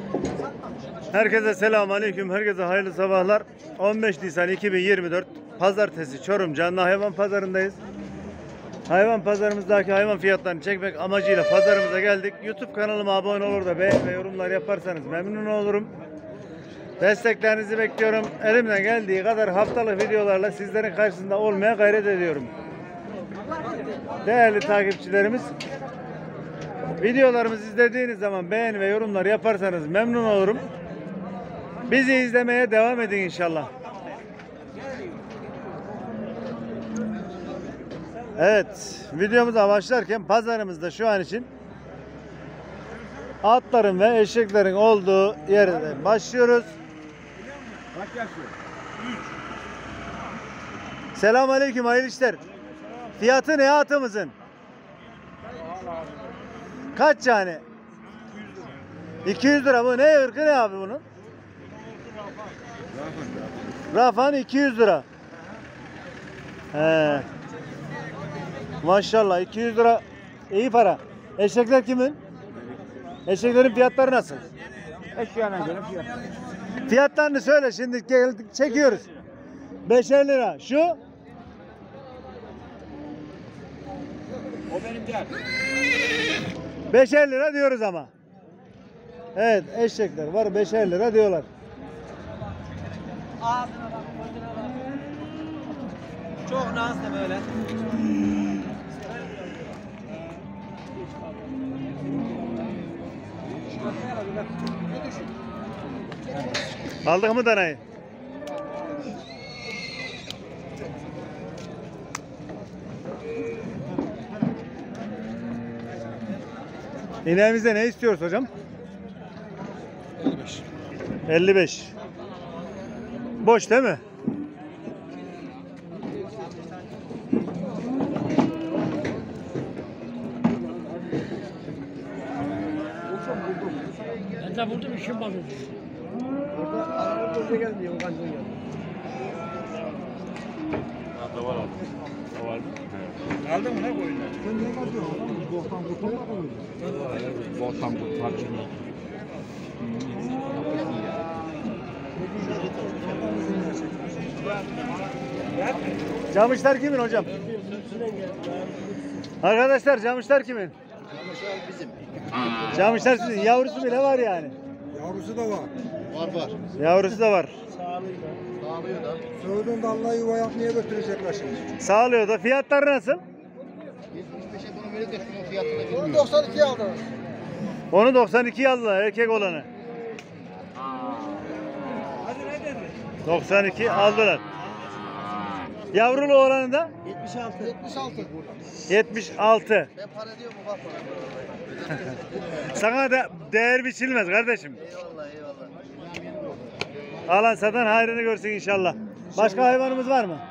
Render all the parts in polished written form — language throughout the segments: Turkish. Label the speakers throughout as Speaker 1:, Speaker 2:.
Speaker 1: Herkese selamun aleyküm. Herkese hayırlı sabahlar. 15 Nisan 2024 Pazartesi Çorum Canlı Hayvan Pazarındayız. Hayvan pazarımızdaki hayvan fiyatlarını çekmek amacıyla pazarımıza geldik. YouTube kanalıma abone olur da beğen ve yorumlar yaparsanız memnun olurum. Desteklerinizi bekliyorum. Elimden geldiği kadar haftalık videolarla sizlerin karşısında olmaya gayret ediyorum. Değerli takipçilerimiz, videolarımızı izlediğiniz zaman beğen ve yorumlar yaparsanız memnun olurum. Bizi izlemeye devam edin inşallah. Evet, videomuza başlarken pazarımızda şu an için atların ve eşeklerin olduğu yerden başlıyoruz. Selamünaleyküm, hayırlı işler. Fiyatı ne atımızın? Kaç tane? 200 lira. Bu ne ırkı, ne abi bunun? Rafan 200 lira. He. Maşallah 200 lira iyi para. Eşekler kimin? Eşeklerin fiyatları nasıl?
Speaker 2: Eşyana göre fiyat.
Speaker 1: Fiyatlarını söyle, şimdi geldik çekiyoruz. 5'er lira. Şu?
Speaker 2: O benim değil.
Speaker 1: 5'er lira diyoruz ama. Evet, eşekler var, 5'er lira diyorlar.
Speaker 2: Ağzına bak, gözüne bak. Çok nazlı böyle.
Speaker 1: Aldık mı danayı? İneğimize ne istiyoruz hocam?
Speaker 2: 55.
Speaker 1: 55. Boş değil mi?
Speaker 3: Ben de buldum, işim var.
Speaker 2: Orada araba önce gelmiyor, o kancaya gelmiyor. Aldın mı ne koyun? Sen ne katıyorsun? Boktan kurtulma koyun. Boktan kurtulma.
Speaker 1: Camışlar kimin hocam? Arkadaşlar camışlar kimin?
Speaker 4: Camışlar bizim.
Speaker 1: Camışlar sizin. Yavrusu bile var yani.
Speaker 4: Yavrusu da var. Var.
Speaker 1: Yavrusu da var.
Speaker 4: Sağlıyor da.
Speaker 5: Söğüdün dalına yuva yapmaya götürecekler şimdi.
Speaker 1: Sağlıyor da. Fiyatları nasıl?
Speaker 4: 75'e bunu verir de şunun fiyatını bilmiyor.
Speaker 5: Onu 92'ye aldılar.
Speaker 1: Onu 92'ye aldılar, erkek olanı. 92 aldılar. Yavrulu olanı da
Speaker 5: 76.
Speaker 1: 76.
Speaker 4: Ben para diyorum ufak para.
Speaker 1: Sana da değer biçilmez kardeşim.
Speaker 4: Eyvallah.
Speaker 1: Alan satan hayrını görsün inşallah. Başka hayvanımız var mı?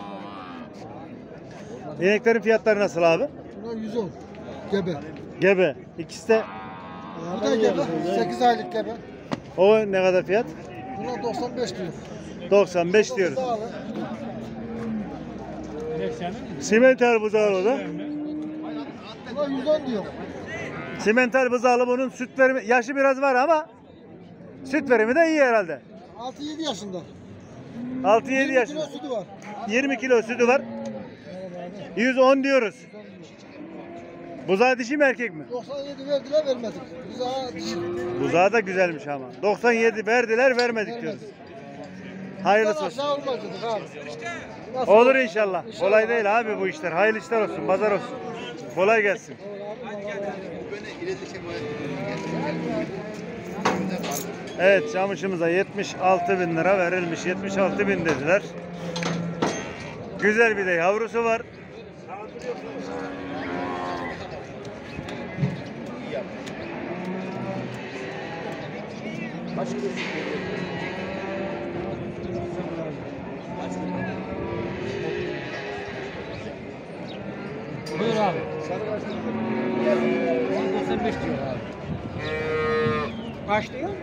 Speaker 1: İneklerin fiyatları nasıl abi?
Speaker 5: Buna 110. Gebe.
Speaker 1: Gebe. İkisi de
Speaker 5: Bu da gebe. 8 aylık gebe.
Speaker 1: o ne kadar fiyat?
Speaker 5: Buna 95 diyor.
Speaker 1: 95 diyoruz.
Speaker 5: Sağlı.
Speaker 1: Simental buzağlı o da.
Speaker 5: Buna 110 diyor.
Speaker 1: Simental buzağlı, bunun süt verimi, yaşı biraz var ama süt verimi de iyi herhalde.
Speaker 5: 6-7 yaşında.
Speaker 1: 6-7
Speaker 5: 20
Speaker 1: yaşında.
Speaker 5: kilo sütü var.
Speaker 1: 20 kilo sütü var. 110 diyoruz. Buzağı dişi mi erkek mi?
Speaker 5: 97 verdiler vermedik. Biz daha dişi.
Speaker 1: Buzağı da güzelmiş ama. 97 verdiler vermedik diyoruz. Hayırlısı olsun.
Speaker 5: Aşağı olmaz dedik abi. Nasıl
Speaker 1: Olur inşallah. Kolay değil abi bu işler. Hayırlı işler olsun. Pazar olsun. Kolay gelsin. Evet, camışımıza 76.000 lira verilmiş. 76.000 dediler. Güzel bir de yavrusu var.
Speaker 3: Buyur abi. 95 diyor abi. Kaç diyor?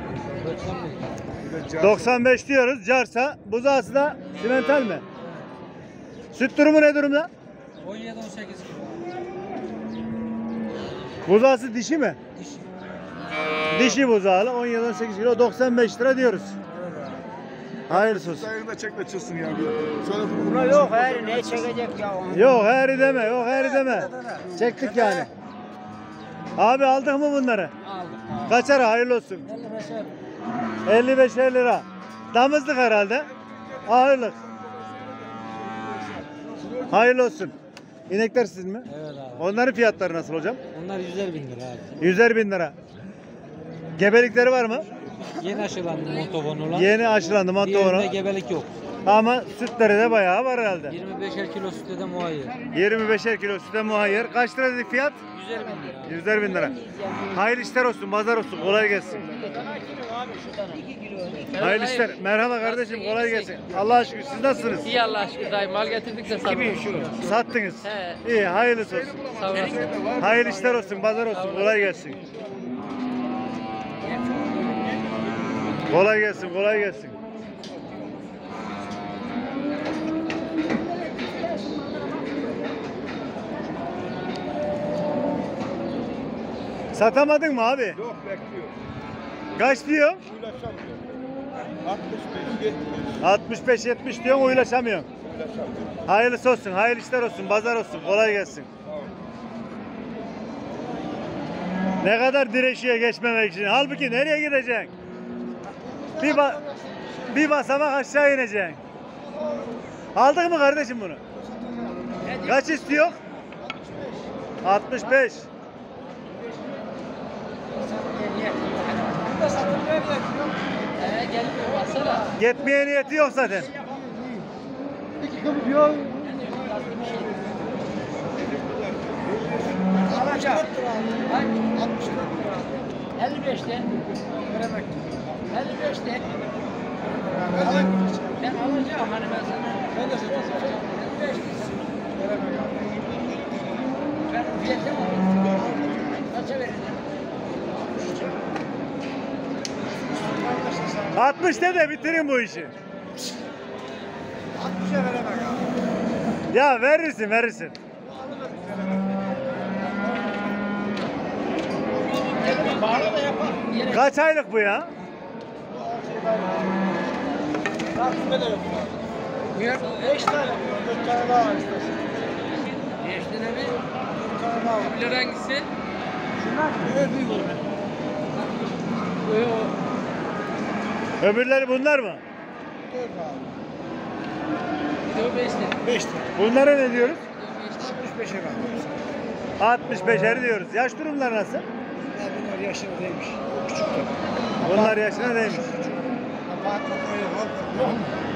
Speaker 1: 95 diyoruz. Carsa, buzağısı da simental mi? Süt durumu ne durumda?
Speaker 3: 17-18 kilo.
Speaker 1: Buzağısı dişi mi?
Speaker 3: Dişi.
Speaker 1: Dişi buzağlı 17-18 kilo 95 lira diyoruz. Hayırlısı olsun.
Speaker 2: Dayını da çek de çıksın ya.
Speaker 3: Buna yok her ne çekecek ya onu.
Speaker 1: Yok heri deme, yok heri deme. Çektik yani. Abi aldık mı bunları?
Speaker 3: Aldık.
Speaker 1: Kaçar hayırlı olsun. 55 lira. Damızlık herhalde. Ağırlık. Hayırlı olsun. İnekler sizin mi?
Speaker 3: Evet abi.
Speaker 1: Onların fiyatları nasıl hocam?
Speaker 3: Onlar 100'er bin lira abi.
Speaker 1: 100'er bin lira. Gebelikleri var mı?
Speaker 3: Yeni aşılandı montofon olan.
Speaker 1: Yeni aşılandı
Speaker 3: Diğerinde
Speaker 1: Montovano.
Speaker 3: gebelik yok.
Speaker 1: Ama sütleri de bayağı var herhalde.
Speaker 3: 25'er kilo sütte de muayyer.
Speaker 1: 25'er kilo süte muhayyer. Kaç lira dedik fiyat?
Speaker 3: 100'er bin lira.
Speaker 1: 100'er bin lira. Hayırlı işler olsun, pazar olsun, kolay gelsin. Hayırlı işler. Merhaba kardeşim, kolay gelsin. Allah'a şükür, siz nasılsınız?
Speaker 6: İyi Allah aşkına dayı mal getirdik de sana.
Speaker 1: Sattınız.
Speaker 6: He.
Speaker 1: İyi, hayırlısı olsun.
Speaker 6: Sağ olasın.
Speaker 1: Hayırlı işler olsun, pazar olsun, kolay gelsin. Kolay gelsin, kolay gelsin. Satamadın mı abi?
Speaker 2: Yok bekliyor.
Speaker 1: Kaç diyor?
Speaker 2: Uylaşamıyor. 65, 70.
Speaker 1: 65-70 diyorsun, uylaşamıyorsun.
Speaker 2: Uylaşamıyor.
Speaker 1: Hayırlısı olsun, hayırlı işler olsun, pazar olsun, kolay gelsin. Ne kadar direşiyor geçmemek için. Halbuki nereye gideceksin? Bir basamak aşağı ineceksin. Aldık mı kardeşim bunu? Kaç istiyor? 65.
Speaker 6: Gelmiyor baksana.
Speaker 1: Gitmeye niyeti yok zaten.
Speaker 5: 2 kilo diyor.
Speaker 3: Alacak.
Speaker 6: 55'te.
Speaker 5: Veremek.
Speaker 6: 55'te.
Speaker 5: Ben
Speaker 6: Ben alacağım hani ben sana.
Speaker 5: de satacağım.
Speaker 6: 55'te. Ben fiyatı mı? Kaça vereceğim?
Speaker 1: 60 de bitirin bu işi.
Speaker 5: 60'a veremek abi.
Speaker 1: Ya verirsin, verirsin.
Speaker 6: Bağlı da yapar. Yine
Speaker 1: Kaç aylık bu ya?
Speaker 5: Takipte de yok.
Speaker 6: buyur.
Speaker 5: 5 tane yapıyor. 4 tane daha istersen.
Speaker 6: Geçti ne mi?
Speaker 5: 4 tane daha var.
Speaker 6: Bilir hangisi?
Speaker 5: Evet büyük olur.
Speaker 1: Öbürleri bunlar mı?
Speaker 5: 4 abi.
Speaker 6: Bir de o 5'te.
Speaker 5: 5 tane.
Speaker 1: Bunlara ne diyoruz?
Speaker 5: 65'e kaldı.
Speaker 1: 65'er diyoruz. Yaş durumları nasıl?
Speaker 5: Ya bunlar yaşına değmiş. Küçük tabii.
Speaker 1: Bunlar yaşına değmiş.
Speaker 5: Apartman öyle var.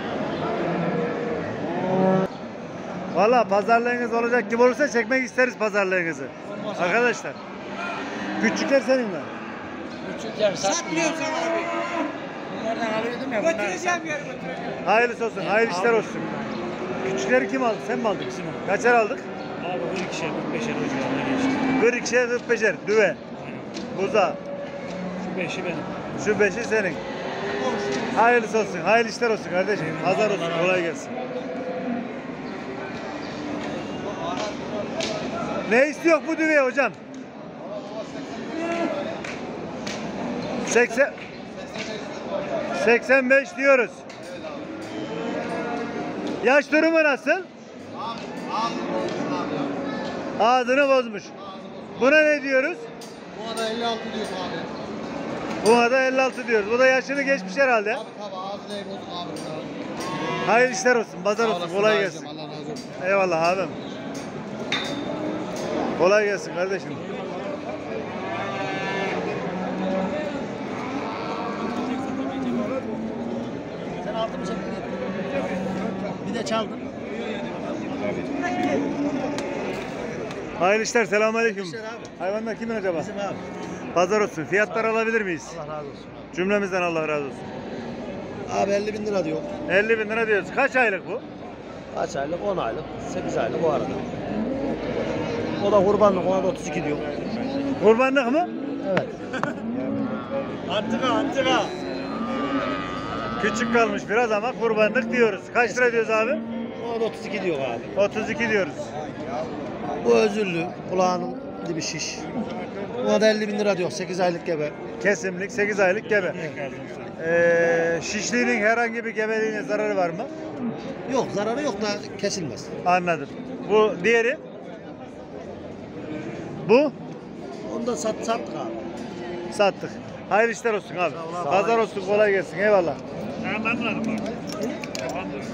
Speaker 1: Valla pazarlığınız olacak gibi olursa çekmek isteriz pazarlığınızı. Arkadaşlar. Küçükler senin mi?
Speaker 6: Küçükler satmıyor.
Speaker 5: sana abi.
Speaker 6: Bunlardan alıyordum ya. Bunlar
Speaker 5: Götüreceğim yer götüreceğim.
Speaker 1: Hayırlısı olsun, hayırlı işler olsun. Küçükleri kim aldı? Sen mi aldın? Kaçar aldık?
Speaker 3: Abi 12'şer 45'er o civarına geçti.
Speaker 1: 42'ye 45'er düve. Buza.
Speaker 3: Şu 5'i benim.
Speaker 1: Şu 5'i senin. Hayırlısı olsun, hayırlı işler olsun kardeşim. Pazar olsun, kolay gelsin. Ne istiyor bu düveye hocam? 85 diyoruz. Yaş durumu nasıl? Ağzını bozmuş. Buna ne diyoruz?
Speaker 4: Bu da 56 diyor abi.
Speaker 1: Buna da 56 diyoruz. Bu da yaşını geçmiş herhalde.
Speaker 4: Abi tabi ağzı da bozuk abi.
Speaker 1: Hayırlı işler olsun, pazar olsun, kolay gelsin.
Speaker 4: Allah razı olsun.
Speaker 1: Eyvallah abim. Kolay gelsin kardeşim.
Speaker 6: Sen altı mı çektin? Bir de çaldın.
Speaker 1: Hayırlı işler, selamünaleyküm.
Speaker 5: İşler abi.
Speaker 1: Hayvanlar kimin acaba?
Speaker 5: Bizim abi.
Speaker 1: Pazar olsun. Fiyatlar alabilir miyiz?
Speaker 5: Allah razı olsun.
Speaker 1: Cümlemizden Allah razı olsun.
Speaker 5: Abi 50 bin lira diyor.
Speaker 1: 50 bin lira diyoruz. Kaç aylık bu?
Speaker 5: Kaç aylık? 10 aylık. 8 aylık o arada. O da kurbanlık. Ona da 32 diyor.
Speaker 1: Kurbanlık mı?
Speaker 5: Evet.
Speaker 1: Antika. Küçük kalmış biraz ama kurbanlık diyoruz. Kaç lira diyoruz abi?
Speaker 5: Ona da 32 diyor abi.
Speaker 1: 32 diyoruz.
Speaker 5: Bu özürlü. Kulağının dibi şiş.
Speaker 6: Buna da 50 bin lira diyor. 8 aylık gebe.
Speaker 1: Kesimlik 8 aylık gebe. Şişliğinin herhangi bir gebeliğine zararı var mı?
Speaker 6: Yok zararı yok da kesilmez.
Speaker 1: Anladım. Bu diğeri? Bu?
Speaker 6: Onu da sattık abi.
Speaker 1: Sattık. Hayırlı işler olsun abi. Pazar olsun, kolay gelsin. Eyvallah.
Speaker 3: Hemen var bak. Tamamdır.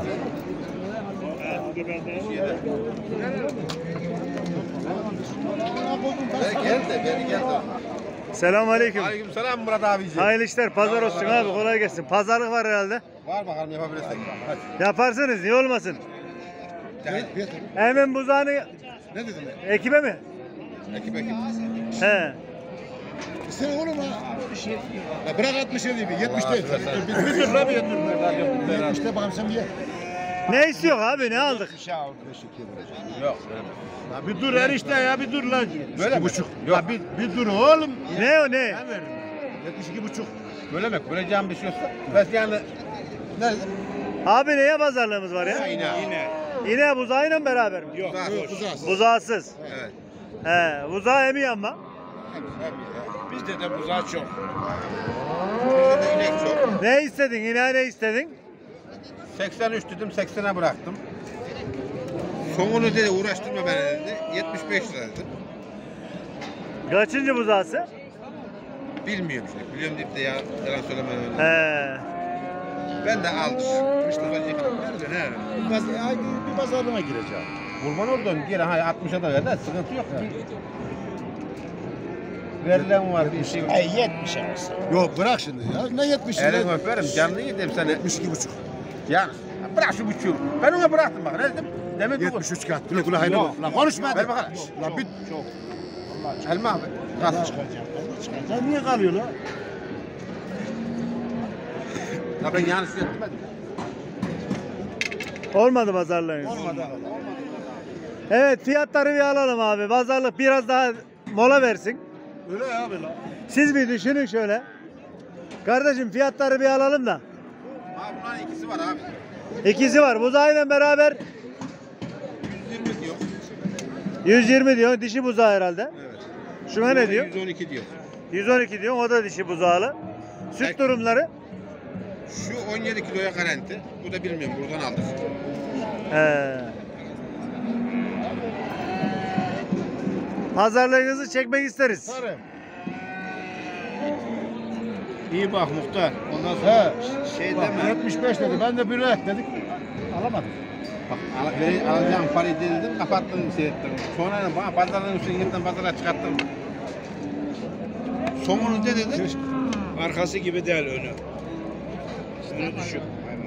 Speaker 2: Beni gel de.
Speaker 1: Selamünaleyküm.
Speaker 2: Aleykümselam Murat abiciğim.
Speaker 1: Hayırlı işler, pazar olsun abi. Kolay gelsin. Pazarlık var herhalde.
Speaker 2: Var bakalım yapabilirsek. Hadi.
Speaker 1: Yaparsınız, niye olmasın?
Speaker 2: Gel.
Speaker 1: Hemen buzağını
Speaker 2: Ne dedin?
Speaker 1: ekibe mi?
Speaker 2: Ekip.
Speaker 1: He.
Speaker 2: Sen oğlum ha. Ya bırak 67 bir 70 değil. Bir dur lan bir dur. 70 de bakalım sen bir ye.
Speaker 1: Ne istiyor abi, ne aldık?
Speaker 2: Yok.
Speaker 7: Ya bir dur enişte ya bir dur lan.
Speaker 2: Böyle mi?
Speaker 7: Buçuk.
Speaker 2: Yok.
Speaker 7: Ya bir dur oğlum.
Speaker 1: Ne o ne?
Speaker 7: Ben veririm. 72,5.
Speaker 2: Böyle mi? Böleceğim bir şey olsa. Ben yani nerede?
Speaker 1: Abi neye pazarlığımız var ya?
Speaker 2: Yine.
Speaker 1: Yine buzağıyla beraber mi?
Speaker 2: Yok. Kuzas.
Speaker 1: Buzağsız.
Speaker 2: Evet.
Speaker 1: He, buzağı emiyor ama.
Speaker 7: Bizde de buzağı çok.
Speaker 2: Bizde de inek çok.
Speaker 1: Ne istedin? Yine ne istedin?
Speaker 2: 83 dedim 80'e bıraktım. Sonunu dedi uğraştırma beni dedi. 75 lira dedim.
Speaker 1: Kaçıncı buzağısı?
Speaker 2: Bilmiyorum işte. Biliyorum deyip de ya yalan söyleme öyle.
Speaker 1: He.
Speaker 2: Ben de aldım. Mustafa yıkadım. Nerede?
Speaker 7: Bir pazarlığına gireceğim.
Speaker 2: Kurban oldum. Geri 60'a da verdi. Sıkıntı yok. Verilen var bir şey.
Speaker 7: 70 arası.
Speaker 8: Yok bırak şimdi ya. Ne 70 lira?
Speaker 2: Elini öperim. Canlı yedim seni.
Speaker 8: 72,5.
Speaker 2: Yani bırak şu buçuğu. Ben ona bıraktım bak. Ne dedim? Demek ki
Speaker 8: 73 kat. Güle güle hayırlı olsun. Lan konuşma hadi.
Speaker 2: Ver bakalım.
Speaker 8: Lan bir
Speaker 2: Elma abi. Kalsın.
Speaker 7: Sen niye kalıyor lan?
Speaker 2: Ya ben yanlış etmedim.
Speaker 1: Olmadı pazarlığınız.
Speaker 2: Olmadı.
Speaker 1: Evet, fiyatları bir alalım abi. Pazarlık biraz daha mola versin.
Speaker 7: Öyle abi lan.
Speaker 1: Siz bir düşünün şöyle. Kardeşim fiyatları bir alalım da.
Speaker 2: Abi bunların ikisi var abi.
Speaker 1: İkisi var. Buzağıyla beraber
Speaker 2: 120 diyor.
Speaker 1: 120 diyor. Dişi buzağı herhalde.
Speaker 2: Evet.
Speaker 1: Şuna ne diyor?
Speaker 2: 112 diyor.
Speaker 1: 112 diyor. O da dişi buzağlı. Süt
Speaker 2: Peki.
Speaker 1: durumları.
Speaker 2: Şu 17 kiloya garanti. Bu da bilmiyorum buradan aldık.
Speaker 1: He. Pazarlığınızı çekmek isteriz.
Speaker 7: İyi bak muhtar. Ondan sonra şey deme. 75 dedi. Ben de bir dedik. Alamadım.
Speaker 2: Bak alacağım parayı dedim kapattım şey ettim. Sonra bana pazarların üstüne yeniden pazara çıkarttım. Sonunu de dedik.
Speaker 7: Arkası gibi değil önü. Üstüne düşük.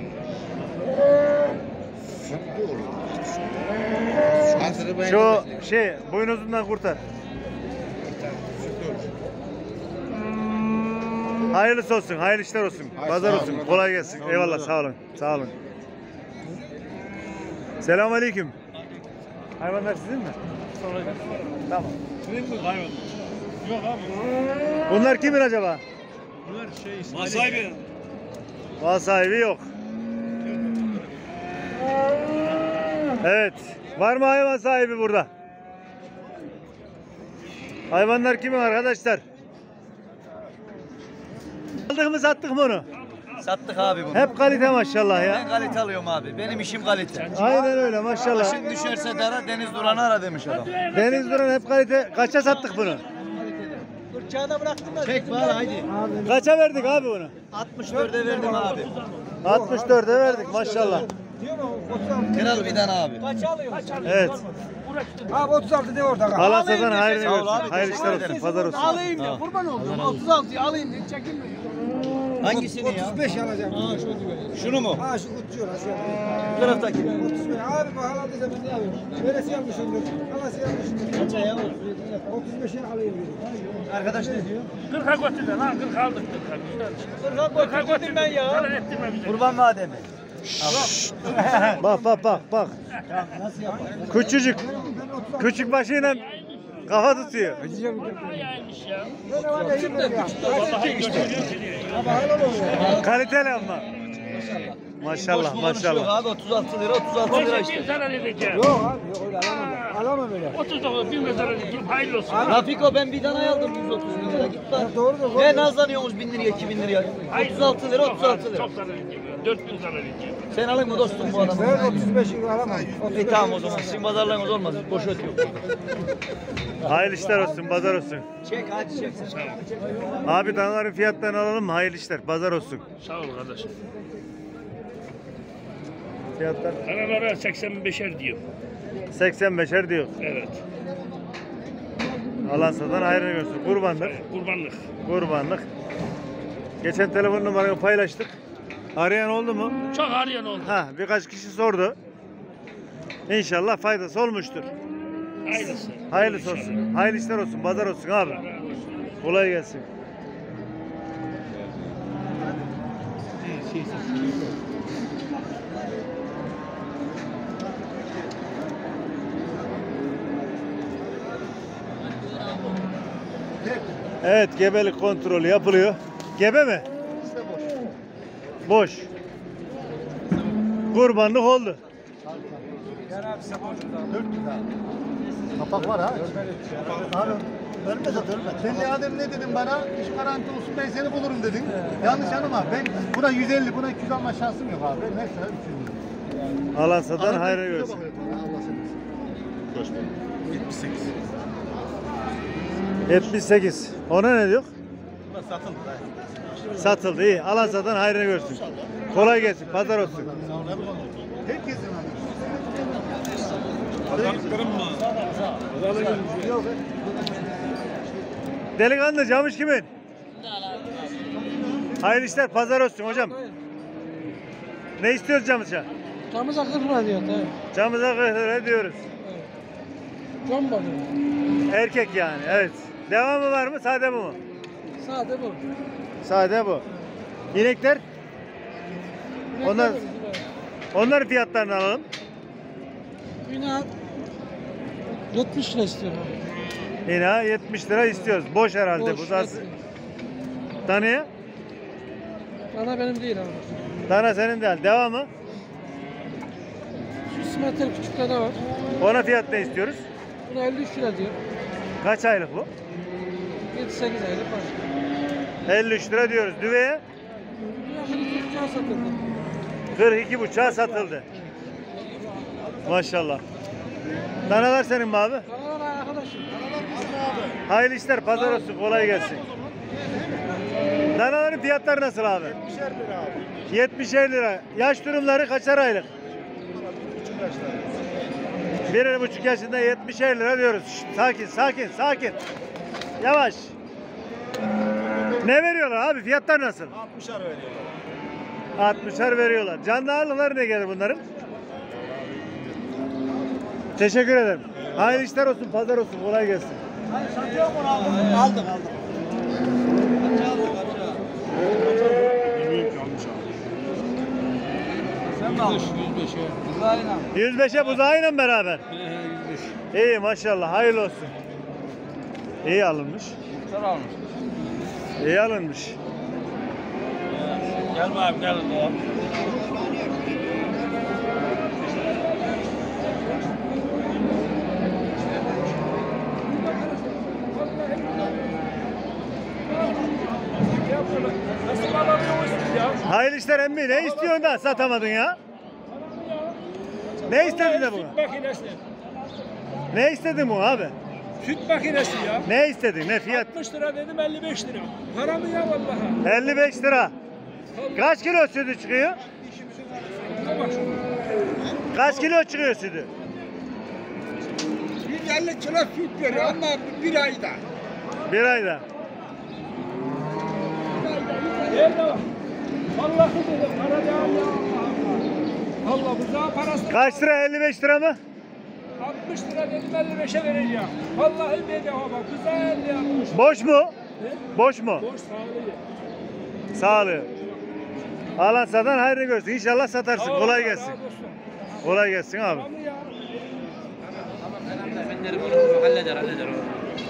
Speaker 2: Hazırı ben
Speaker 1: Şu şey boynuzundan kurtar. Hayırlısı olsun, hayırlı işler olsun. Pazar olsun, kolay gelsin. Eyvallah, sağ olun, sağ olun. Selamünaleyküm. Hayvanlar sizin mi? Tamam.
Speaker 3: Senin mi hayvan? Yok abi.
Speaker 1: Bunlar kimin acaba?
Speaker 3: Bunlar şey mal sahibi.
Speaker 1: Mal sahibi yok. Evet. Var mı hayvan sahibi burada? Hayvanlar kimin arkadaşlar? Aldık mı sattık mı onu?
Speaker 6: Sattık abi bunu.
Speaker 1: Hep kalite maşallah
Speaker 6: Ben
Speaker 1: ya.
Speaker 6: kalite alıyorum abi. Benim işim kalite.
Speaker 1: Aynen öyle maşallah.
Speaker 6: Başın düşerse de ara, Deniz Duran'ı ara demiş adam.
Speaker 1: Deniz Duran hep kalite. Kaça sattık bunu?
Speaker 6: Fırçağına bıraktım da. Çek bana haydi.
Speaker 1: Kaça verdik abi bunu?
Speaker 6: 64'e verdim abi.
Speaker 1: 64'e verdik maşallah.
Speaker 6: Kral Vidan abi.
Speaker 1: Evet.
Speaker 9: Abi 36 de orada.
Speaker 1: Allah satan hayırlı
Speaker 6: Sağ ol
Speaker 1: görsün.
Speaker 6: abi,
Speaker 1: Hayırlı işler olsun. Pazar olsun.
Speaker 9: Alayım ya kurban oldum. 36'yı alayım diye çekinme.
Speaker 6: Hangisini ya?
Speaker 9: 35 alacağım. Ha şu diyor.
Speaker 6: Şunu mu?
Speaker 9: Ha şu kutucuyor aşağı.
Speaker 6: Bu taraftaki.
Speaker 9: 35. Abi bak hala dese ben ne alayım? Neresi yanlışındır? Halası yanlışındır. Kaça ya? 35'e alayım diyor.
Speaker 6: Arkadaş ne diyor?
Speaker 3: 40'a götürdün lan 40 aldık 40'a. 40'a götürdüm ben ya. Falan ettirme bizi.
Speaker 6: Kurban vademi.
Speaker 1: Bak bak bak bak. Küçücük. Küçük başıyla kafa tutuyor.
Speaker 3: Yaymış ya.
Speaker 9: Böyle var ya yemin ya. Ama helal olsun.
Speaker 1: Kaliteli ama. Maşallah
Speaker 6: Boş mu konuşuyor
Speaker 1: maşallah.
Speaker 6: abi 36 lira 36 lira işte.
Speaker 3: Sana dedik ya.
Speaker 9: Yok abi yok öyle alamam. Alamam öyle.
Speaker 3: 39 bin lira diyeyim. Hayırlı olsun.
Speaker 6: Rafiko ben bir tane aldım 130 bin lira. Git lan.
Speaker 9: Doğru da.
Speaker 6: Ne nazlanıyorsunuz 1000 liraya 2000 liraya? 36 lira 36 lira.
Speaker 3: Çok zarar edeceğim. 4000 zarar edeceğim.
Speaker 6: Sen alın mı dostum bu adamı?
Speaker 9: Ben 35 lira alamam.
Speaker 6: Tamam o zaman. Sizin pazarlarınız olmaz. Boş ötüyor.
Speaker 1: Hayırlı işler olsun, pazar olsun.
Speaker 6: Çek hadi çek.
Speaker 1: Abi danaların fiyatlarını alalım mı? Hayırlı işler, pazar olsun.
Speaker 3: Sağ ol kardeşim.
Speaker 1: Fiyatlar
Speaker 3: Karalara 85'er diyor.
Speaker 1: 85'er diyor.
Speaker 3: Evet.
Speaker 1: Alan satan hayrını görsün. Kurbanlık.
Speaker 3: Kurbanlık.
Speaker 1: Kurbanlık. Geçen telefon numaranı paylaştık. Arayan oldu mu?
Speaker 3: Çok arayan oldu.
Speaker 1: Ha, birkaç kişi sordu. İnşallah faydası olmuştur.
Speaker 3: Hayırlısı.
Speaker 1: Hayırlısı olsun. Hayırlı işler olsun. Pazar olsun abi. Kolay gelsin. Evet, gebelik kontrolü yapılıyor. Gebe mi? Boş. Kurbanlık oldu.
Speaker 8: Kapak var ha. Abi ölmez at ölmez. Sen ne adam ne dedin bana? İş garanti olsun ben seni bulurum dedin. Yanlış anlama. Ben buna 150 buna 200 alma şansım yok abi. Neyse 300 lira.
Speaker 1: Alan satan hayrı görsün.
Speaker 8: Allah seversen. 78.
Speaker 1: 78. Ona ne diyor? Satıldı iyi. Alan satan hayrını görsün. Kolay gelsin. Pazar olsun.
Speaker 8: Herkesin abi.
Speaker 1: Delikanlı camış kimin? Hayırlı işler. Pazar olsun hocam. Ne istiyoruz camışa?
Speaker 9: Camıza 40 lira diyor.
Speaker 1: Camıza 40 lira diyoruz.
Speaker 9: Cam bakıyor.
Speaker 1: Erkek yani. Evet. Devamı var mı? Sade bu mu?
Speaker 9: Sade bu.
Speaker 1: Sade bu. İnekler? Onların fiyatlarını alalım.
Speaker 9: Yine 70 lira istiyorum.
Speaker 1: Yine 70 lira istiyoruz. Boş herhalde bu zaten. Taneye?
Speaker 9: Bana benim değil abi.
Speaker 1: Dana senin değil. Devamı?
Speaker 9: Şu simetre küçük tane var.
Speaker 1: Ona fiyat ne istiyoruz?
Speaker 9: Buna 53 lira diyor.
Speaker 1: Kaç aylık bu?
Speaker 9: 7-8 aylık var.
Speaker 1: 53 lira diyoruz. Düveye?
Speaker 9: Buna 42 uçağı satıldı.
Speaker 1: 42 buçuğa satıldı. Maşallah. Danalar senin mi abi?
Speaker 9: Kanalar arkadaşım.
Speaker 1: Hayırlı işler, pazar olsun, kolay gelsin. Danaların fiyatları nasıl abi? 70'er lira. Yaş durumları kaçar aylık? 1,5 yaşında 70'er lira diyoruz. Şşt, sakin, sakin, sakin. Yavaş. Ne veriyorlar abi? Fiyatlar nasıl?
Speaker 7: 60'ar veriyorlar.
Speaker 1: 60'ar veriyorlar. Canlı ağırlıkları ne gelir bunların? Teşekkür ederim. Hayırlı işler olsun, pazar olsun, kolay gelsin.
Speaker 6: Aldım. Sen mi aldın?
Speaker 1: 105'e buzağıyla beraber. İyi maşallah, hayırlı olsun. İyi alınmış. İyi alınmış.
Speaker 3: Gel abi gel. Nasıl alamıyorsunuz ya?
Speaker 1: Hayırlı işler emmi. Ne istiyorsun da satamadın ya? Ne istedin de bunu?
Speaker 3: Süt makinesi.
Speaker 1: Ne istedin bu abi?
Speaker 3: Süt makinesi ya.
Speaker 1: Ne istedin? Ne fiyat?
Speaker 3: 60 lira dedim 55 lira. Para mı ya vallahi?
Speaker 1: 55 lira. Kaç kilo sütü çıkıyor?
Speaker 3: Bak şunu.
Speaker 1: Kaç kilo çıkıyor sütü?
Speaker 2: 150 kilo süt veriyor ama bir ayda.
Speaker 1: Bir ayda.
Speaker 3: Nerede var? Vallahi dedim para değil ya. Allah buzağı parası.
Speaker 1: Kaç lira? 55 lira mı?
Speaker 3: 60 lira dedim 55'e vereceğim. Vallahi bedava bak. Güzel yapmış.
Speaker 1: Boş mu? Boş mu?
Speaker 3: Boş sağlığı.
Speaker 1: Sağlığı. Alan satan hayrını görsün. İnşallah satarsın.
Speaker 3: Sağ ol,
Speaker 1: Kolay
Speaker 3: Allah
Speaker 1: gelsin.
Speaker 3: razı olsun.
Speaker 1: Kolay gelsin abi.
Speaker 3: Tamam ya.
Speaker 6: Halleder o.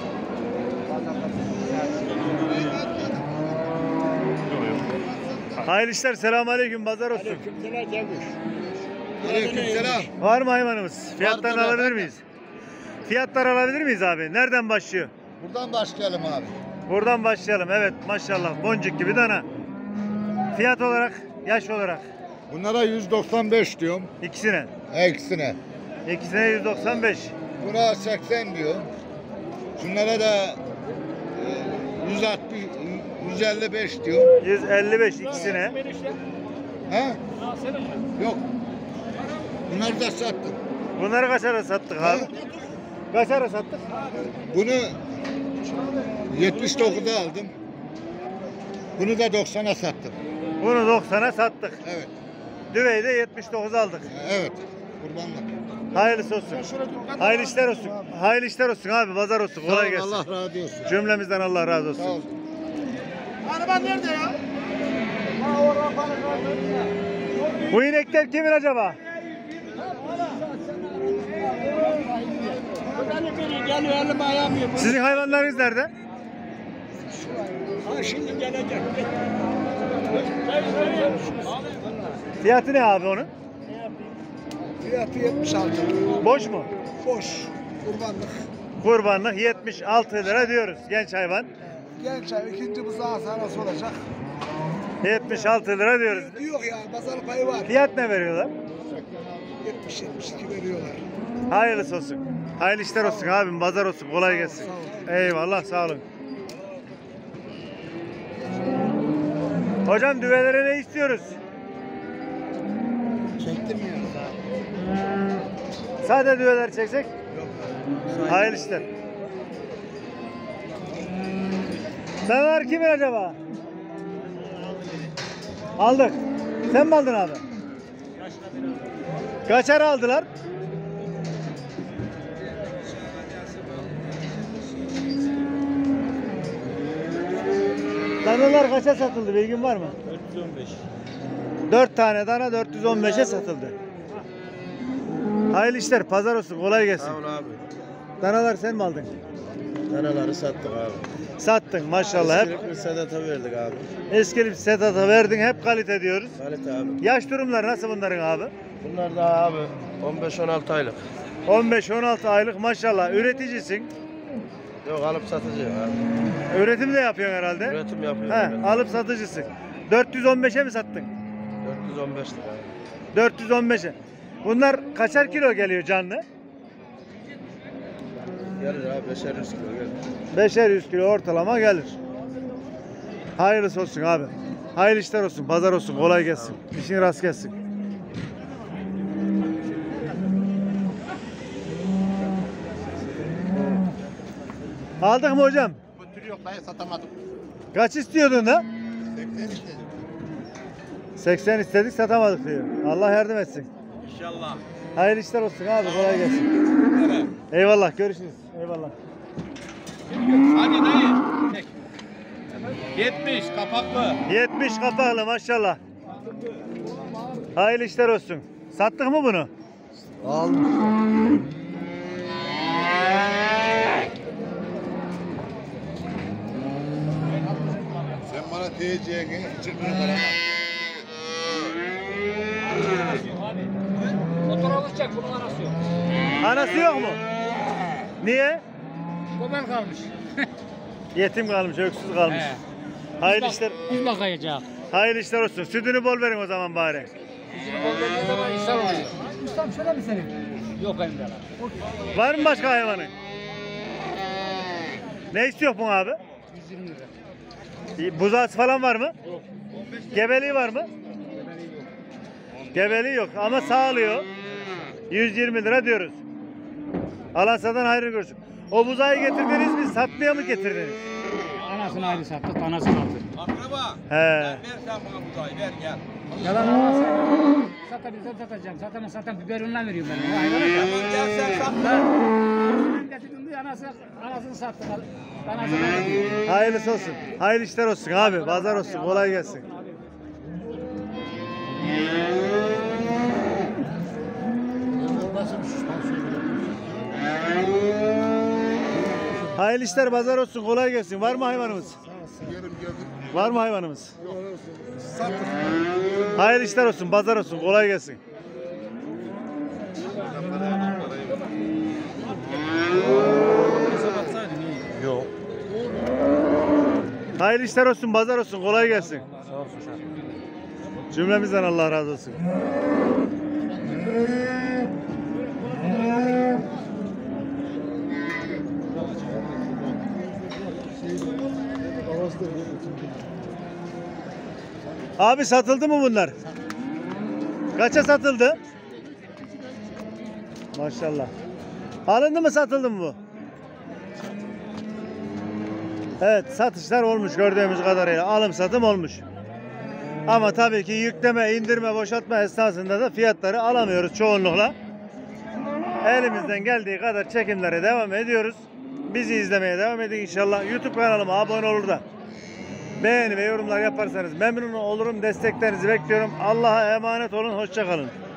Speaker 1: Hayırlı işler. Selamünaleyküm. Pazar olsun.
Speaker 2: Aleykümselam.
Speaker 1: Var mı hayvanımız? Fiyatlarını alabilir miyiz? Fiyatlar alabilir miyiz abi? Nereden başlıyor?
Speaker 2: Buradan başlayalım abi.
Speaker 1: Buradan başlayalım. Evet maşallah boncuk gibi dana. Fiyat olarak, yaş olarak
Speaker 2: Bunlara 195 diyorum.
Speaker 1: ikisine.
Speaker 2: İkisine.
Speaker 1: İkisine 195.
Speaker 2: Buna 80 diyor. Şunlara da 160, 155 diyor.
Speaker 1: 155 ikisine.
Speaker 2: He? Yok. Bunları da sattım.
Speaker 1: Bunları kaç ara sattık abi? Kaç ara sattık?
Speaker 2: Bunu 79'a aldım. Bunu da 90'a sattım.
Speaker 1: Bunu 90'a sattık.
Speaker 2: Evet.
Speaker 1: Düveyi de 79 aldık.
Speaker 2: Evet. Kurbanlık.
Speaker 1: Hayırlısı olsun. Hayırlı işler olsun. Hayırlı işler olsun abi. Pazar olsun.
Speaker 2: Sağ ol,
Speaker 1: Kolay gelsin.
Speaker 2: Allah razı olsun.
Speaker 1: Cümlemizden Allah razı
Speaker 2: Sağ ol.
Speaker 1: olsun.
Speaker 9: Araba nerede ya?
Speaker 1: Bu inekler kimin acaba?
Speaker 3: Beni biri geliyor elim ayağım yok.
Speaker 1: Sizin hayvanlarınız nerede?
Speaker 3: Ha şimdi gelecek.
Speaker 1: Fiyatı ne abi onun?
Speaker 9: Fiyatı 76.
Speaker 1: Boş mu?
Speaker 9: Boş. Kurbanlık.
Speaker 1: Kurbanlık 76 lira diyoruz. Genç hayvan.
Speaker 9: Genç ay ikinci buzağı sarası olacak.
Speaker 1: 76 lira diyoruz.
Speaker 9: Yok ya pazar payı var.
Speaker 1: Fiyat ne veriyorlar?
Speaker 9: 70-72 veriyorlar.
Speaker 1: Hayırlısı olsun. Hayırlı işler olsun abim. Pazar olsun. Kolay gelsin. Eyvallah sağ olun. Hocam düvelere ne istiyoruz?
Speaker 9: Çektim ya.
Speaker 1: Sade düveler çeksek? Hayırlı işler. Danalar kimin acaba? Aldık. Sen mi aldın abi? Kaçar aldılar? Danalar kaça satıldı? Bilgin var mı?
Speaker 5: 415.
Speaker 1: 4 tane dana 415'e satıldı. Hayırlı işler, pazar olsun, kolay gelsin.
Speaker 5: Sağ ol abi.
Speaker 1: Danalar sen mi aldın?
Speaker 5: Danaları sattık abi.
Speaker 1: Sattın maşallah. Hep
Speaker 5: Eski Sedat'a verdik abi.
Speaker 1: eski Sedat'a verdin, hep kalite diyoruz.
Speaker 5: Kalite abi.
Speaker 1: Yaş durumları nasıl bunların abi?
Speaker 5: Bunlar da abi 15-16 aylık.
Speaker 1: 15-16 aylık maşallah. Üreticisin.
Speaker 5: Yok alıp satıcı abi.
Speaker 1: Üretim de yapıyorsun herhalde.
Speaker 5: Üretim yapıyor.
Speaker 1: He,
Speaker 5: evet.
Speaker 1: alıp satıcısın. 415'e mi sattın?
Speaker 5: 415 lira abi.
Speaker 1: 415'e. Bunlar kaçar kilo geliyor canlı?
Speaker 5: Gelir abi 5'er 100 kilo gelir.
Speaker 1: 5'er 100 kilo ortalama gelir. Hayırlısı olsun abi. Hayırlı işler olsun, pazar olsun, kolay gelsin. İşin rast gelsin. Aldık mı hocam?
Speaker 2: Götürüyor dayı satamadım.
Speaker 1: Kaç istiyordun da?
Speaker 2: 80 istedim.
Speaker 1: 80 istedik satamadık diyor. Allah yardım etsin.
Speaker 7: İnşallah.
Speaker 1: Hayırlı işler olsun abi, kolay gelsin. Eyvallah, görüşürüz. Eyvallah.
Speaker 7: Hadi dayı. Çek. 70 kapaklı.
Speaker 1: 70 kapaklı maşallah. Hayırlı işler olsun. Sattık mı bunu?
Speaker 8: Aldım.
Speaker 2: Sen bana TC'ni çıkmıyor bana.
Speaker 3: Fotoğrafı çek bunun anası yok.
Speaker 1: Anası yok mu? Niye?
Speaker 3: Koban kalmış.
Speaker 1: Yetim kalmış, öksüz kalmış.
Speaker 3: He.
Speaker 1: Hayırlı işler,
Speaker 3: Biz bakacağız.
Speaker 1: hayırlı işler olsun. Sütünü bol verin o zaman bari.
Speaker 3: Bizim kollarına zaman insan oluyor. Ustam şöyle mi senin? Yok elimde.
Speaker 1: Var mı başka hayvanı? Ne istiyor bu abi?
Speaker 3: 120 lira.
Speaker 1: Buzağısı falan var mı?
Speaker 3: Yok.
Speaker 1: Gebeliği var mı? Gebeliği yok ama sağlıyor. 120 lira diyoruz. Alan satan hayrını görsün. O buzağı getirdiniz mi? Satmaya mı getirdiniz?
Speaker 3: Anasını ayrı sattık, anasını aldı.
Speaker 7: Akraba.
Speaker 1: He.
Speaker 7: Ver sen bana buzağı ver gel.
Speaker 3: Yalan anası. Satabilirsem satacağım. Satan biberonla veriyorum ben. O hayvana da.
Speaker 7: Tamam gel sen sat.
Speaker 3: Ben getirdim diye anasını sattı. Anasını aldı.
Speaker 1: Hayırlısı olsun. Hayırlı işler olsun abi. Pazar olsun. Kolay gelsin. Hayırlı işler, pazar olsun. Kolay gelsin. Var mı hayvanımız?
Speaker 2: Yarım geldim.
Speaker 1: Var mı hayvanımız? Hayırlı işler olsun. Pazar olsun. Kolay gelsin. Hayırlı işler olsun, pazar olsun, kolay gelsin.
Speaker 5: Sağ olsun şahane.
Speaker 1: Cümlemizden Allah razı olsun. Abi satıldı mı bunlar? Kaça satıldı? Maşallah. Alındı mı, satıldı mı bu? Evet, satışlar olmuş gördüğümüz kadarıyla. Alım satım olmuş. Ama tabii ki yükleme, indirme, boşaltma esnasında da fiyatları alamıyoruz çoğunlukla. Elimizden geldiği kadar çekimlere devam ediyoruz. Bizi izlemeye devam edin inşallah. YouTube kanalıma abone olur da beğeni ve yorumlar yaparsanız memnun olurum. Desteklerinizi bekliyorum. Allah'a emanet olun. Hoşça kalın.